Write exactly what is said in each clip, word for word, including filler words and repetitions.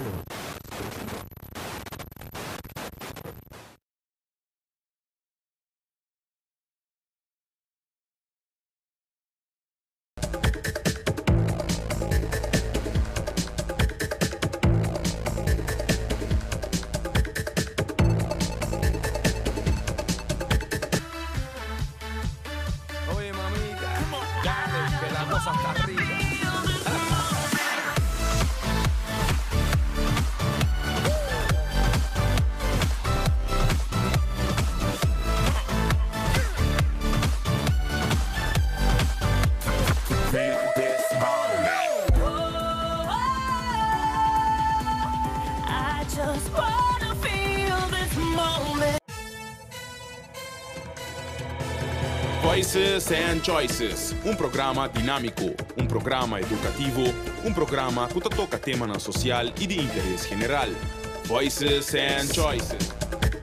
Voices and Choices, um programa dinâmico, um programa educativo, um programa que toca temas social e de interesse general. Voices and Choices.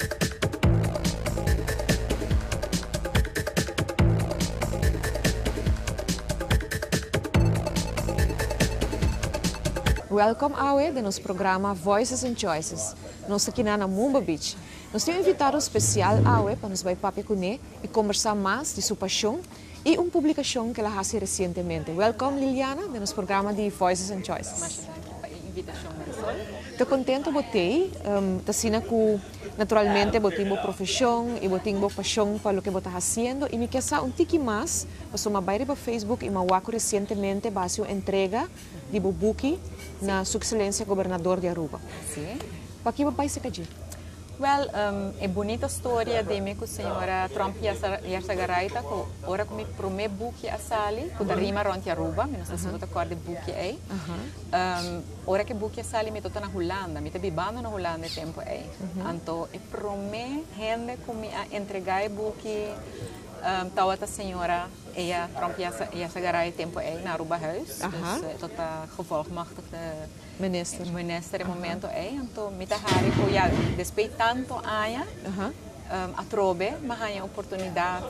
Welcome awe de nosso programa Voices and Choices. Nós aqui na Mumba Beach. Nós temos um invitado especial awe para nos vai papo com ele e conversar mais de sua paixão e uma publicação que ela fez recentemente. Welcome Liliana de nosso programa de Voices and Choices. Mas a invitação Marisol. Estou contente botei, um, tá sina que naturalmente botei uma profissão e botei uma paixão para o que bota fazendo e me quer saber um tiki mais, passou uma baile para Facebook e uma waco recentemente base uma entrega de bubuki na Sua Excelência Governador de Aruba. Sim. Para que vai ser aqui? Well, um, é bonita história de mim com a senhora Trump Yarsagaraita, que ora que me promete buki a sali, que da rima ronti Aruba, me não sei se você acorda buki aí. Ora que buki a sali me tota na Holanda, me tá bibando na Holanda tempo aí. Então, é promete gente que me entregar buki um, tal a senhora ela Trump Yarsagaraita tempo aí na Aruba House. Dus tota gevolgmachtig de Minister. Minister, momento é, então, me tahari ko ya despeito tanto aya, a trobe, mas há oportunidade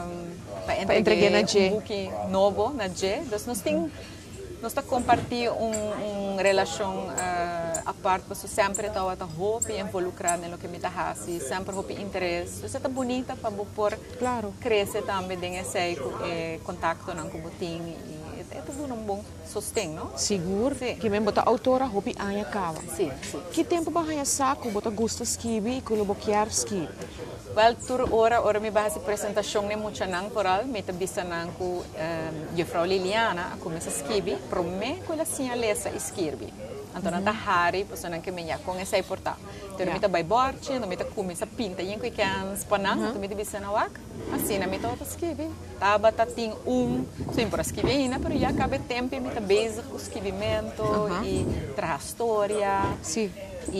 para entregar um buque novo na G. Então, nós temos nós está compartilhando um, um relação uh, a parte, porque sempre está a roupa involucrada no que me está fazendo, sempre roupa interesse. Isso é bonita para por claro. Crescer também em esse contato com o botim. É tudo um bom sustento, não? Seguro. Sim. Que mesmo botar autora roupa anha cava. Sim, sim. Que tempo para ganhar saco, botar gusta skibi e coloboquear skibi? Well, tur ora ora me base apresentação nem muito nang poral, me tá bisa nang ku Jufrau Liliana, a começa skibi, pro me com a sinalesa skibi. Então não tá hari, pois não que me ia com essa importar. Então me tá by borche, não me tá começa pinta, e que can spanang, então me tá bisa na wak. Assim, na me tá skibi. Taba tá ting um, sim para skibi, né? Pero já cabe tempo me tá base com esquivimento e traz história. Sim.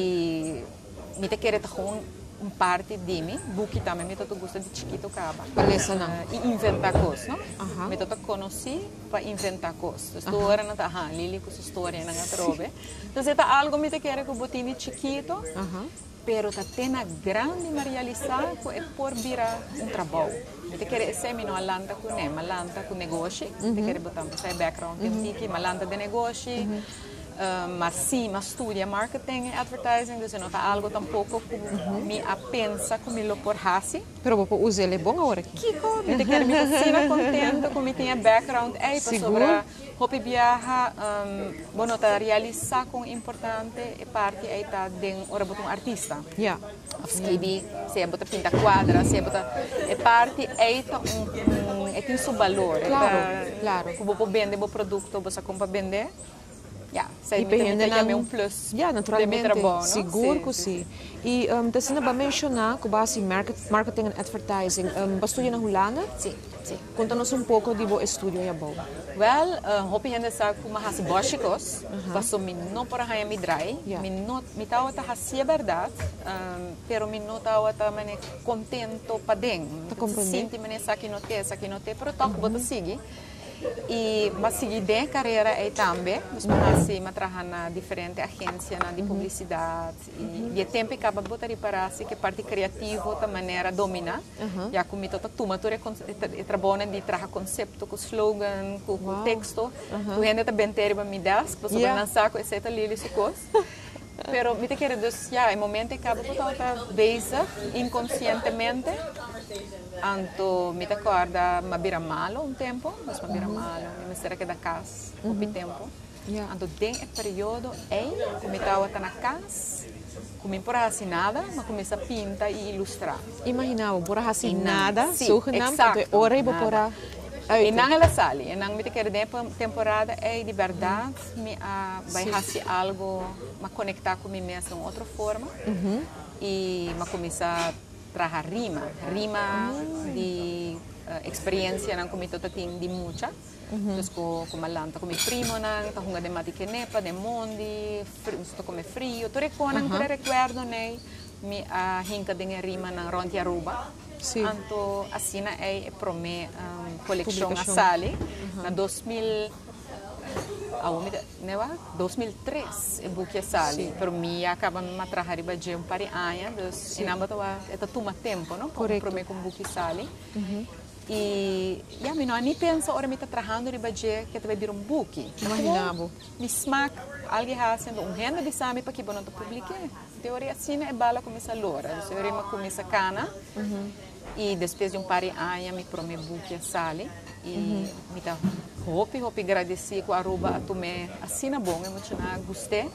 E me tá querer tá com um parte de mim, buki também me tô gosta de chiquito caba. Beleza não. Uh, e inventar coisas, não? Uh-huh. Me tô conheci para inventar coisas. Estou uh-huh. na tá, ah, Lili com sua história na trobe. Então se tá algo me te quer que botinho chiquito, uh-huh. pero tá tendo grande realizar que é por virar um trabalho. Me te quer ser me não alanta com né, malanta com negócio, uh-huh. te quer botar para background uh-huh. tiki, malanta de negócio. Uh-huh. Uh, mas sim, mas estudia marketing e advertising, então não está algo tampouco que uhum. me apensa como lo por hasi. Pero vou usar ele bom agora aqui. Que coisa, me quero me sentir contente como tinha background aí para sobre hopi viaja, um, bueno tá realizar com importante e parte aí tá de ora botar um artista. Yeah. Escrevi, se é botar pinta quadra, se é botar é parte aí tá um, um é tem seu valor. Claro, tá, claro. Como vou vender o produto, você compra vender. Yeah, e também um plus. Yeah, naturalmente, trabalho, seguro que sim. sim. E um, você não vai mencionar que base market, marketing and advertising, um, você estuda na Holanda? Sim, sim. Conta-nos um pouco de seu estudo aí bom. Well, uh, hopi gente sabe que mas básicos, passou me não para ganhar me dry, me não me tava tá hasia verdade, um, pero me não tava tá mane contento para dentro. Tá compreendendo? Sinto me nessa aqui não tem, essa aqui não tem, pero toque bota seguir. E mas seguir de carreira aí também, nós assim trabalhar na diferente agência na de publicidade e de tempo acaba botar para assim que parte criativa da maneira domina, já como toda turma toda trabalha de trabalhar conceito com slogan, com texto, o gente também tem me das, para sobre lançar com essa ali isso coisa. Pero me te quiero decir, ya, el momento que acabo de estar bezig, inconscientemente, anto me te acorda, me vira malo um tempo, mas me vira malo, me será que da casa, um tempo. Yeah. Anto tem o período aí, que me estava na casa, que me importa assim nada, mas começa a pintar e ilustrar. Imaginava, por assim Inang. nada, Sim, zogenaamd, exacto, de hora e nada. por E não ela sale, e não me te quero de temporada é de verdade, me uh, vai fazer algo, me conectar com mim mesmo de outra forma, Uhum. e me começar a trazer rima, rima Uhum. de uh, experiência não comigo eu tenho de muita. Então, com com malanta, com meu primo, não, tá com de matiquenepa, de mondi, estou com frio, tu reconhece, tu recuerdo, né? Me a hinca de rima na Ronti Aruba. Sim. Anto assim é para mim um, coleção a Publicação. Sali na dois mil né, dois mil e três é buque Sali para mim acaba me trazer para um par de anos e não batava é toma tempo não para mim com buque Sali e já me não nem penso ora me está trabalhando de budget que vai vir um buque Imaginava. me smack alguém fazendo um renda de sami para que não te publique teoria assim é bala começa a lora teoria me começa a cana e depois de um par de anos me prometi buque a Sali e me tá hope hope agradecer com a Aruba a tomar assim na bom emocionar gostei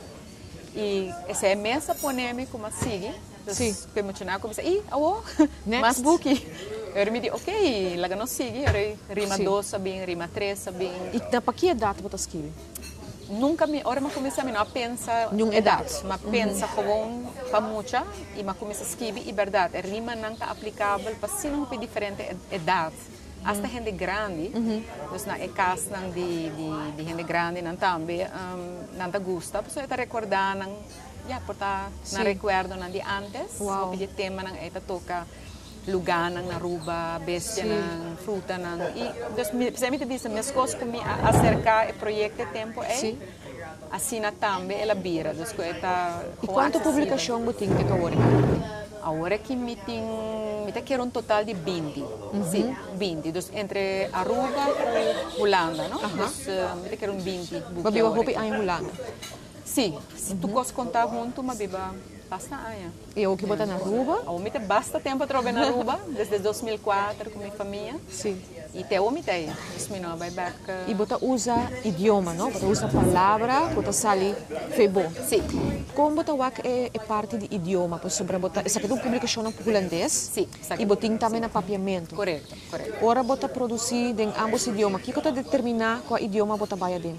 e essa é mesa poneme como assim Sim. que emocionar começa e oh Next. mais buque eu me digo ok lá não sigue rima Sim. dois bem rima três bem E na para que idade você escreve? nunca me ora me começa a me não pensa Nung edad edad. mas pensa como para muita e me começa a escrever e verdade a rima não está aplicável para se não diferente edad hasta gente grande então na é caso de de de gente grande não também um, não tá gosta pessoa está recordar não já porta não recuerdo não de antes Wow. o de tema não é toca lugar na Aruba, bestia, na fruta, na e então sempre te diz minhas coisas que me acercar o projeto de tempo é Sim. assim na também ela vira, das coisas tá E quanto publicação você tem que agora? agora que me tem me tem que um total de vinte, sim, vinte, então entre Aruba e Holanda, não? Então me tem que um vinte. Babi wa hopi ay Holanda. Sim, se tu consegues contar junto, mas biba basta aia. E o que bota na Aruba? A umite basta tempo trabalhar na Aruba, desde dois mil e quatro com minha família. Sim. E até umite aí, isso me não vai back. E você usa idioma, não? Você usa palavra, você sali febo. Sim, Como você wak é, é parte de idioma, por sobre você, essa aqui é uma publicação em holandês. Sim, E você tem também na papiamento. correto, correto. Ora você produzir em ambos idiomas. O que você determina qual idioma você vai dentro?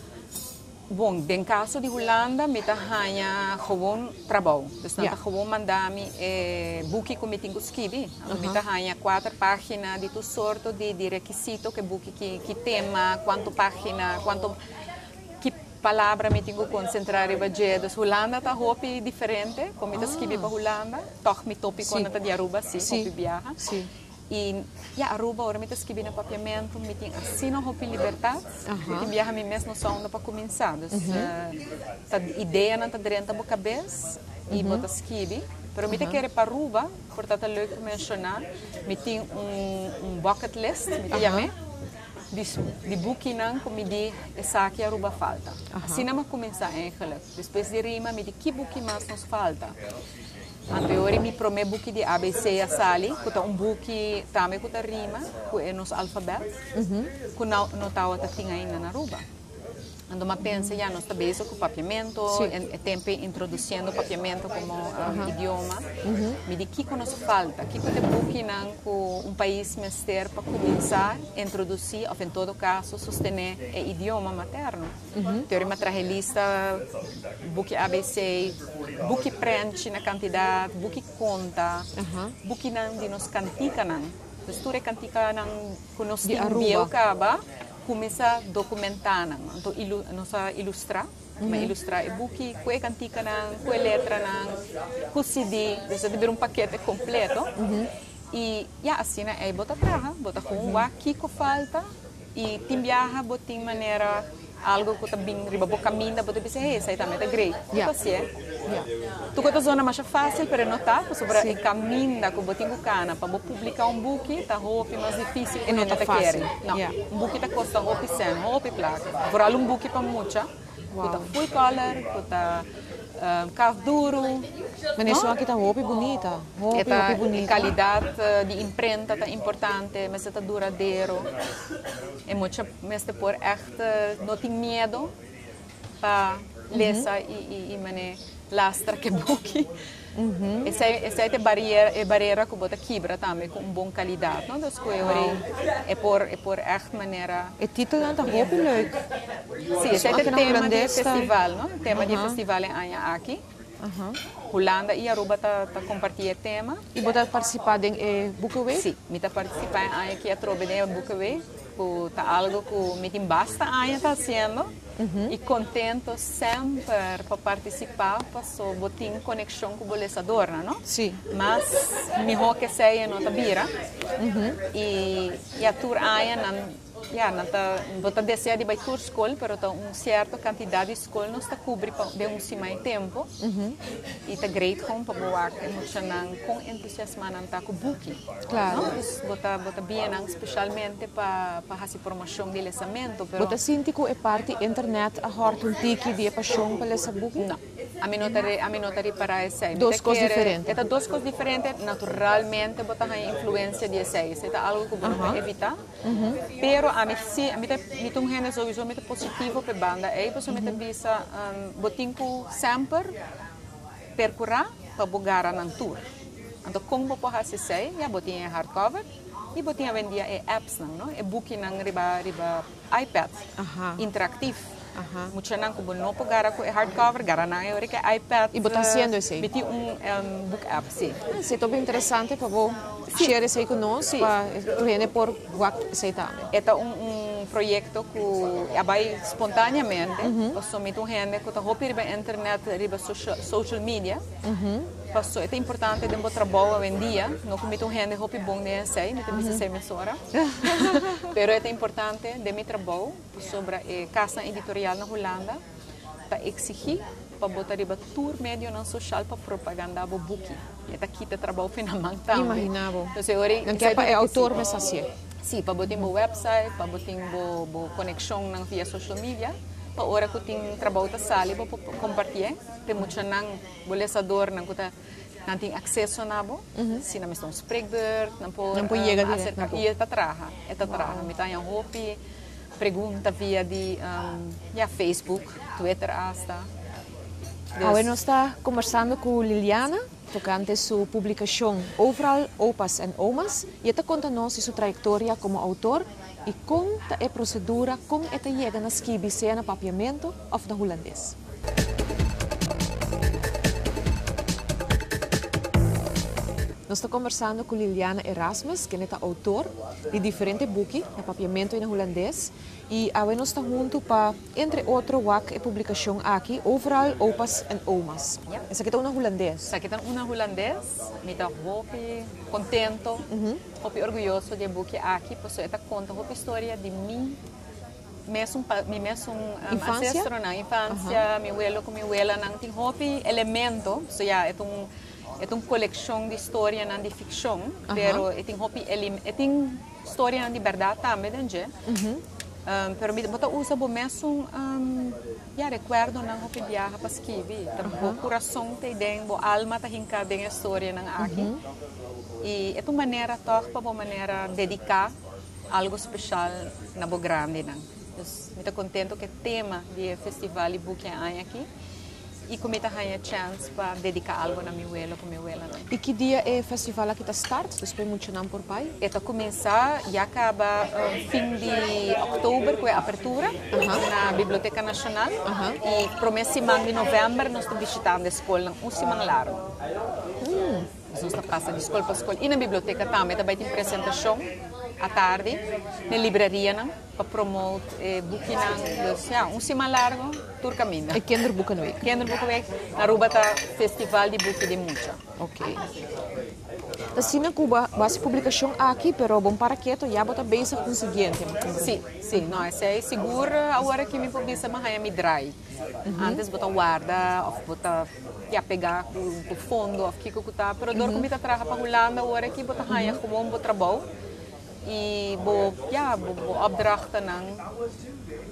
Bom, no caso de Holanda, me tá ganha gewoon trabalho. Dus não Ja. tá gewoon mandar-me eh, boek que me tenho que escrever. Me tá ganha quatro páginas de tu sorto de, de requisito que book que que tema, quanto página, quanto que palavra me tenho que concentrar e budget. Dus Holanda tá hopi diferente, como me tá escrever para Holanda. Toch me topi Sim. quando tá de Aruba, sim, Sim. hopi viaja. Sim. E ja, Aruba, ora me tá escrevendo papiamento, me tem assim não hopi liberdade. Aham. Me viaja me mesmo só onda para começar. Dus, uh, tá ideia não tá dentro da minha cabeça e bota escrever. Pero me te quer para Aruba, portanto é leuk mencionar, me tem um, um bucket list, me te chame, de, de boeken que me di essa aqui Aruba falta. Assim não me começar eigenlijk. Depois de rima, me di que boeken mais nos falta. Anterior me promete book de A B C a Sali, que é um book também que rima, que é nos alfabeto, que não não está outra tinha ainda na Aruba. Ando ma pensa já nós também com papiamento, é tempo introduzindo papiamento como uh, idioma. Me di que nos falta, que que book não com um país mestre para começar a introduzir, ou em todo caso sostener o idioma materno. Teoria me traje lista book A B C, book preenche na quantidade, book conta, book não de nos cantica não. Mistura cantica não que nos De enviou Aruba. caba. Começa a documentar, então ilu, nos ilustrar, uhum. mas ilustrar e book, que cantica não, que letra não, que C D, deve ter um paquete completo. Uhum. E já assim é bota traga, bota com o que que falta e tem viaja, bota em maneira algo que também riba bo caminha, bota dizer, hey, sai também tá great. Yeah. Assim é. Yeah. Tu que zona mais fácil para notar, sobre o caminho que você tem cana para publicar um book, tá roupa mais difícil que Não não tá tá fácil. querem. Não, Yeah. um book tá custa roupa cem, roupa placa. Por um book para muita, Wow. Kuta full color, kuta um, calf duro. Mas isso aqui tá roupa bonita. Roupa, Esta roupa bonita. qualidade de imprenta tá importante, mas está duradouro. E muito, mas por echt não tem medo para lesa e e e mané lastra que buki. Uhum. Essa essa é a barreira é barreira que bota quebra também com boa qualidade, não? Das coisas é por é por echt maneira. O título não tá roupa leuk. Sim, esse é o tema do festival, não? O tema do festival é Anha aqui. Uhum. Holanda e Aruba tá tá compartilhando o tema. E botar participar em eh, Bukawe? Sim, me tá participar em Anha que a trobe de Bukawe. Tá algo que me tem basta Anha tá fazendo. Uhum. E contento sempre para participar, passou botin conexão com o boleçador, não? Sim. Mas melhor que seja não tá bira. Uhum. E e a tour Anha não ja, não tá bota deseja de tour escola, pero tá um certa quantidade de escola não está cobre para de um semana tempo. Uhum. E tá great com para boar que muito não com entusiasmo não tá com booking. Claro. Não? Bota bota bem não especialmente para para fazer promoção de lançamento, pero Bota sinti ko é parte internet a hort um tiki de paixão para essa booking? não. A mim não teria a mim não teria para esse. Duas coisas diferentes. É duas coisas diferentes, naturalmente bota a influência de esse. É algo que você uh-huh. evitar. Uh-huh. Pero a mim sim, a mim me tem um sowieso muito positivo para banda. Aí você me tem visa um, botinho sempre percorrer para bugar na tour. Então como você pode fazer? Já botinho hardcover e botinho vendia é apps não, é booking nang riba riba iPad uh-huh. interativo. Aha. Mucha nang kubo no po gara ko hardcover, gara na eu que iPad. E botar sendo esse? Meti um, um book app, sim. Ah, sim, é bem interessante para você share isso aí conosco, para tu por guac sei também. É um, um projeto que abai espontaneamente, uhum. Eu sou muito gente que tá roupa na internet, riba social, social media. Uhum. Passou, é importante de um trabalho hoje em dia, não como muito gente roupa bom de sei, não tem que ser emissora. Pero é importante de meu trabalho sobre a casa editorial na Holanda, para exigir para botar riba tour médio na social para propaganda bo booking. É aqui que trabalho finalmente também. Imaginava. Então, não quer para autor mas assim. Sim, para botar bo website, para botar bo bo conexão na via social media. Pa ora ko ting trabalho ta sali pa compartilhar tem muito nang boleçador nang kuta nang ting acesso nabo se na mesmo spreader não po não po chega direto na ia ta traha é ta traha me tá em hopi pergunta via de um, ja Facebook Twitter hasta agora nós está conversando com Liliana tocante sua publicação Overal Opas en Omas e está contando sua trajetória como autor e como é a procedura, como é que chega na skibi, seja na papiamento ou na holandês. Nós estamos conversando com Liliana Erasmus, que é autor de diferentes buques na papiamento e na holandês. E agora nós estamos juntos para, entre outros, a publicação aqui, Overal Opas en Omas. Yeah. Essa aqui é uma holandês. Essa aqui é uma holandês, me está muito contento, muito uh-huh. orgulhoso de buque aqui, porque ela conta uma história de mim, mesmo mi mesmo um, ancestro na infância, uh-huh. meu abuelo com meu abuela não tem um elemento, so yeah, é um é uma coleção de história não de ficção, uh-huh. pero é tem um é tem história não de verdade também, né? Uh-huh. Um, pero me bota usa bo mesmo um, ya recuerdo nang hopi viaja para esquivi tambo coração te den bo alma ta hinka den história nang aqui uh -huh. E é uma maneira toch para uma maneira dedicar algo especial na bo grande nang me tá contento que tema de festival e buque aqui e como está a chance para dedicar algo na minha abuela com minha abuela. E que dia é o festival aqui está start? Depois muito não por pai? Está começar e acaba um, fim de outubro com a abertura uh-huh. na Biblioteca Nacional uh-huh. e para o mês de novembro nós estamos visitando a escola um semana largo. Hum. Nós estamos passando de escola para escola e na biblioteca também também tem apresentação à tarde na livraria para promover eh, buque na um semana largo tour caminho. E quem buca no week? Quem buca week na Aruba tá festival de buque de mucha. Ok. Assim na Cuba, base publicação aqui, pero bom para quieto já bota bem essa conseguinte. Sim, sim, não, esse é seguro agora que me publica mas é me dry. Uhum. Antes bota guarda, ou bota já pegar o fundo, ou que que tá, pero dor como tá traga para Holanda agora que bota raia como um bom trabalho. E bo ja bo, bo opdrachten nang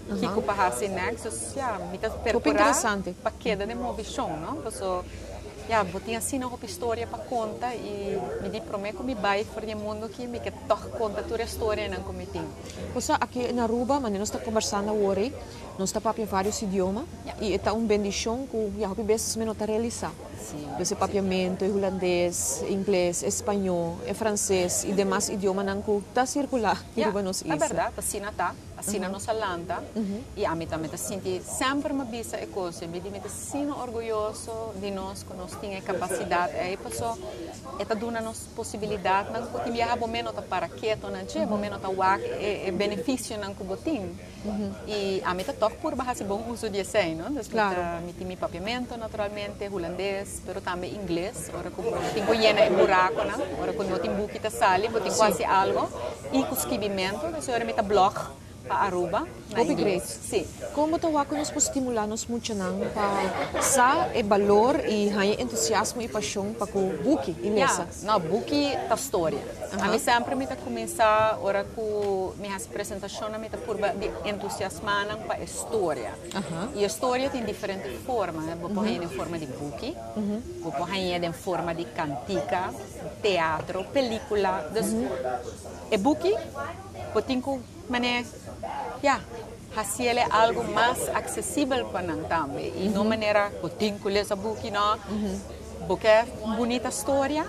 Kiko para assim next, so ja, mita Super interessante. para queda de movição, não? So, ja, vou ter assim uma história para contar e me di prometo me vai for o mundo que me que toch conta toda a história não como tem. Pois aqui na Aruba, mas nós está conversando hoje, nós está papia vários idiomas Yeah. e é uma bendição que já hobby vezes menos realizar. Sim. Esse papiamento é holandês, inglês, espanhol, é francês e demais idiomas não que está circular em Ja, Aruba nos é verdade, assim está, assim Uhum. nossa landa e a mim também me sinto sempre me bisa e coisa, me me sinto orgulhoso de nós que nós temos capacidade, aí passou, é tá dando nos possibilidade, não que viajar bom menos para quieto, não é, bom menos tá wak é benefício não que botim e a mim tá toque por baixo bom uso de sei, não? Claro. Me tem papiamento naturalmente, holandês, pero também inglês, ora que tenho llena de buraco, não? Ora quando eu tenho buque tá sali, eu tenho quase algo e com escrevimento, então eu me tá blog para Aruba. Hobby great. Sim. Como tawa ko nos estimular-nos muito nang pa sa e valor e hanya entusiasmo e paixão para o buki e Yeah. lesa. No, buki ta história. Uh-huh. A mim sempre me tá começar ora com minhas apresentações me tá purba de entusiasmar para a história. Uh-huh. E a história tem diferentes formas, né? Vou pôr em forma de buki, vou pôr em forma de cantica, teatro, película. Então, é buki, eu tenho mané, ja, hacer algo mais acessível para nós também. E de maneira, eu tenho que ler essa buki, não? Porque é uma bonita história.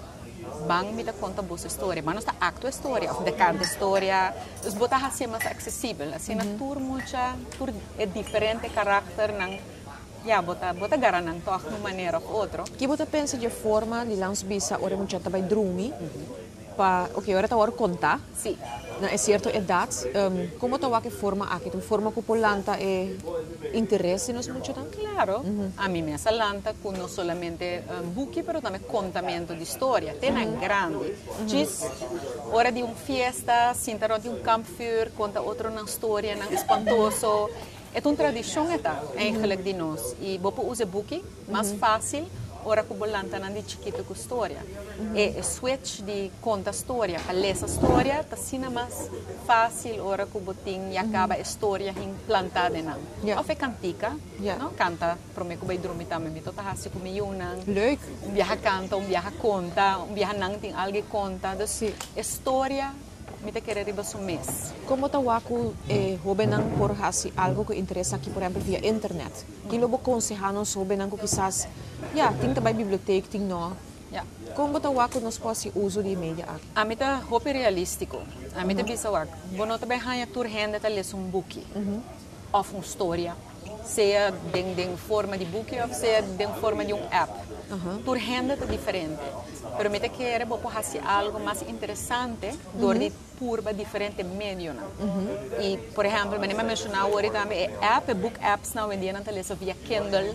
Bang me conta boa história, mas não está acto a história, de cada história, os botar assim mais acessível, assim na tur muita, tur é diferente caráter não, já bota bota gara não toque de uma maneira ou outra. Que você pensa de forma de lançar bisa ora muito também drumi pa, ok, ora tá hora contar. Sim. Na é certa idade, um, como tawa que forma aqui, tem forma que polanta é interesse nos muito tanto. Claro, a mim me salanta com não somente um, buque, mas também contamento de história, tem uh grande. Diz, hora de uma festa, sinta de um campfire, conta outra na história, na espantoso. É uma tradição esta, eigenlijk de nós. E vou usar buque, mais fácil. Ora que bolanta não de chiquito com história. É switch de conta história, para ler essa história, tá sendo mais fácil ora que botin e acaba a história implantada não. Yeah. Ou é cantica, Yeah. não canta, para mim que vai dormir também, me tota hasi com meio não. Leuk. Um viaja canta, um viaja conta, um viaja não tem alguém conta, então Sim. história me te querer riba um mês. Como tawa ko eh hobe nang por hasi algo que interessa aqui, por exemplo, via internet. Que lobo consejanos hobe nang ko quizás, ja, ting tabay biblioteca, ting no. Yeah. Como tawa ko nos posi uso de media aqui. A mim tá hopi realístico. A mim tá bisa wak. Bono também hanya tur renda tá ler um book. Ou uma história. Seja de, de forma de book ou seja de forma de um app. Uhum. Tur renda tá diferente. Pero me te quer vou por algo mais interessante do de purba diferente meio não. E por exemplo, me mencionar agora também é app, book apps não vendia na televisão via Kindle.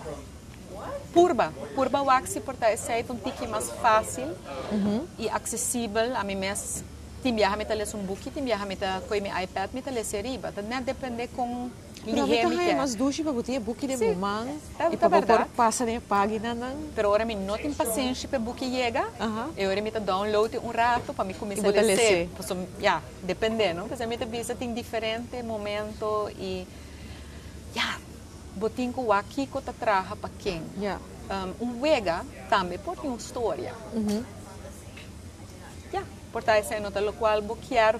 Purba, purba waxi porta é um tique mais fácil e acessível a mim mesmo. Tim viaja me ler um book, tim viaja me com meu iPad me ler seriba. Tá não depende com Pero kita hay mas dushi para buti buki de bumang e tá para por verdade. passa na página nang. Pero ora me não tenho paciência para book chega. Aha. Eu ora me tá download um rato para me começar E a botar ler. ler. Posso, já, depende, não? Porque a mim tá visa tem diferente momento e já, botin com aqui que tá traja para quem. Ja. Um, um wega também pode ter uma história. Mhm. Ja, portanto, essa é nota lo qual vou querer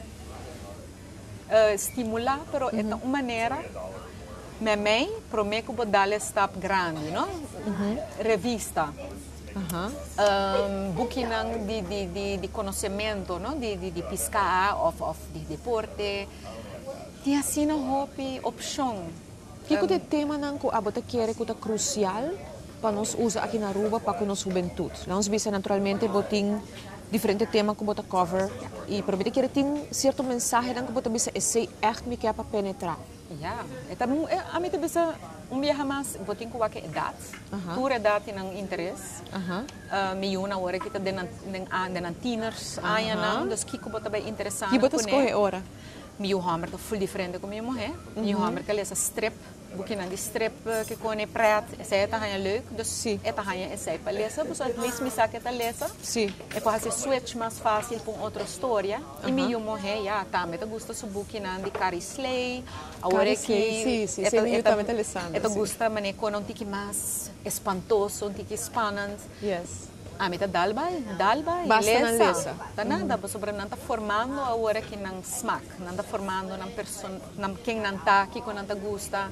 uh, estimular, pero é uma maneira me mãe prometo que vou dar step grande, não? Revista. Aha. Um, bukinang de, de, de, de conhecimento, não? De, de, de pescar, ou, ou de deporte. Tem assim uma hobby, opção. Que um, tema nang ko abota quer que tá crucial para nós usar aqui na Aruba para que nossa juventude. Nós bisa naturalmente botin diferente tema que bota cover e para mim que tem certo mensagem nang que bota bisa esse echt me quer para penetrar. Ja, eta a mim também um viaja mais, botin com a idade, tua idade tem interesse. Aha. Uh, me una hora que tá denan denan teeners, aí não, dos que bota bem interessante. Que bota escolhe ora. Meu hammer tá full diferente com minha mulher. Meu hammer que é essa strip boeken aan die strip que kone praat, essa é tahanha leuk, dus Sim. é tahanha essa para lezen, dus at least me saque ta lezen. Sim. É para fazer switch mais fácil para outra história. E me eu morrer, já, tá, me tá gosta su boeken aan die Carrie Slay, agora Carrie Slay, sim, sim, sim, eu também tá lezando, Eta sim. gosta mané com um tique mais espantoso, um tique spannend. Yes. Ah, me tá dalbay, dalbay, Basta na lesa. lesa. Tá nada, mm. sobre não tá formando agora que não smack, não tá formando não person, não quem não tá, que não tá gosta.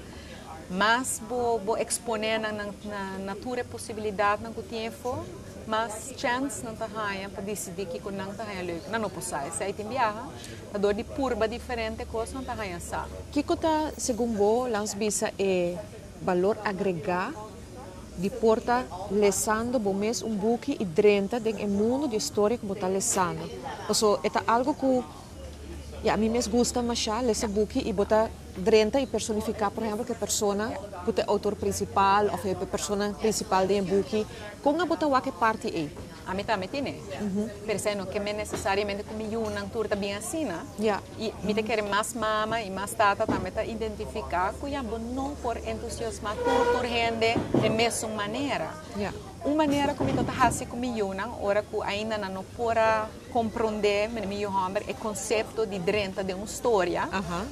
Mas bo bo exponer na na natura possibilidade não que tempo, mas chance não tá raia para decidir que não tá raia leuk. Não não possai, se aí tem viaja, a dor de purba diferente coisa não tá raia sa. Que kota segundo bo langs bisa é valor agregar de porta lesando bom mês um book e drenta dentro do mundo de história que botar lesando. Então, é algo que ja, a mim me gusta mais ler book e botar drenta e personificar, por exemplo, que a persona, que é o autor principal ou a persona principal de um book, com a botar o que parte é. A mim também tem, uhum. Pero não que me necessariamente comigo uma turta bem assim, né? Yeah. E me te quer mais mama e mais tata também tá identificar que já não por entusiasmar turta gente de mesma maneira. Yeah. Uma maneira como eu tá assim comigo, né? Ora que ainda não pora compreender, me meu hambre, o conceito de drenta de uma história. Uh-huh.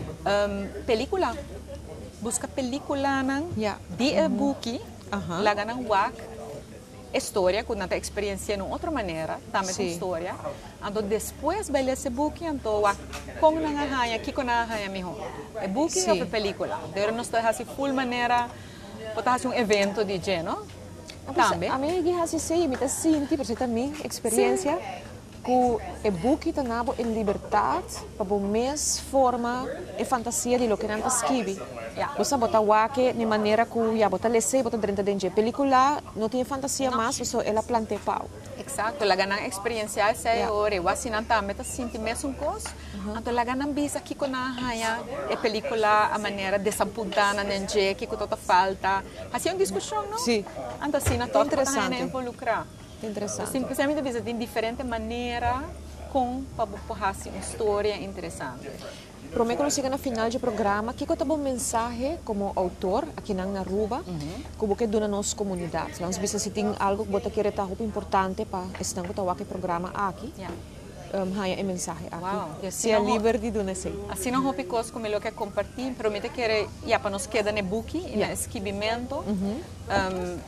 Um, película, busca película nang yeah. di uh-huh. book, uh-huh. laga nang wak. História, quando não experiência de outra maneira, também com história. Então, depois vai ler esse book, então, como não arranha, aqui com não arranha, mijo. É book ou é película? Então, nós estamos assim, full maneira, botar assim um evento de gênero. Também. A mim, eu acho que me está sentindo, porque também experiência, que o book está nabo em liberdade, para a mesma forma e fantasia de lo que não está escreve. Yeah. Você bota wake de maneira que já bota lese, bota dentro de película, não tem fantasia mais, só ela plantea pau. Exato, la ganang experiência é yeah. ore, wasi nan também tá senti mesmo coisa. Então la ganang bisa aqui com na haya é película a maneira desampuntada nenge que com toda falta. Assim uma discussão, não? Sim. Então assim na toda interessante. Tá involucrar. Interessante. Simplesmente bisa de diferente maneira com para porra assim uma história interessante. Prometo que chega no final do programa, que eu uma mensagem como autor aqui na Aruba, uhum. como que dona nossa comunidade. Nós vemos se tem algo que você quer estar importante para estar com o programa aqui. Yeah. Um, hanya mensagem aqui. Wow. Se é livre de donar sei. Assim não houve coisa como ele quer compartilhar, prometo que já para nós queda no book e no escrevimento. Uhum. Um,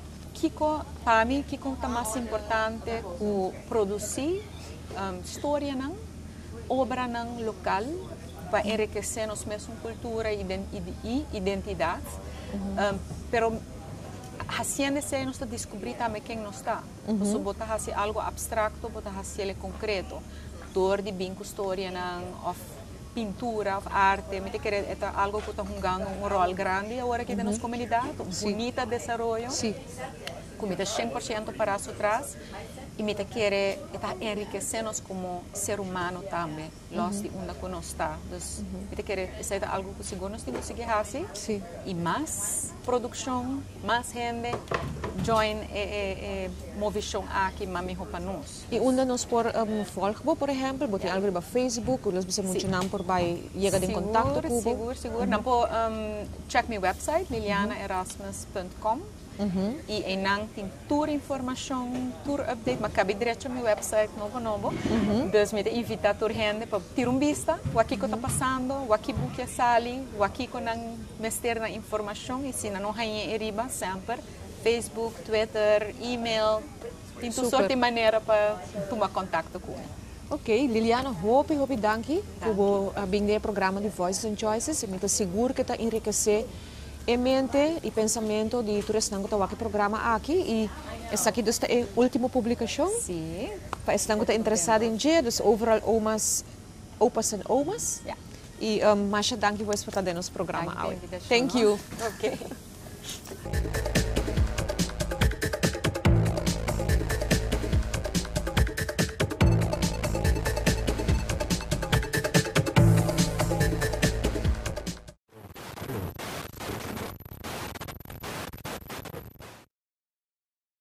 Kiko, para mim, Kiko é mais importante o produzir um, história não, obra não local para enriquecer nossa mesma cultura e identidade. Uhum. Um, pero haciendo se nós descobrir também quem nós está. Uhum. Se botar assim algo abstracto, botar assim ele concreto. Dor de bem com história não, ou pintura, ou arte, me te querer é algo que está jogando um rol grande agora aqui uhum. na nossa comunidade, um sí. bonito desenvolvimento. Sí. Como está cem por cento para atrás. E me te quer enriquecer-nos como ser humano também, nós de onde nós está. Então, me te quer ser algo que seguro nós temos que fazer. Sim. E mais produção, mais gente, join e, e, e movição aqui, mami para nós. E onde nós por um, folgen, por exemplo, botar yeah. algo no Facebook, ou nós precisamos sí. mencionar por vai chegar em contato com Seguro, seguro. Não pode check meu website liliana erasmus ponto com. Uhum. E em não tem toda informação, toda update, mas cabe direto no meu website novo novo. Uhum. Então me invita a toda gente para ter uma vista, o que está passando, o que buque sali, o que com não mester na informação e se não há riba sempre Facebook, Twitter, e-mail, tem toda sorte de maneira para tomar contato com. Ok, Liliana, hope, hope, danke por vir ao programa de Voices and Choices. Eu estou seguro que está enriquecer a mente e pensamento de todos que estão aqui programa aqui e esta aqui é a última publicação. Sim. Para estão interessados em dia, dus overal omas, opas e omas. Yeah. E um, Masha, danke por estar no nosso programa. Thank you. Thank you. Okay.